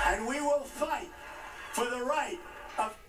and we will fight for the right of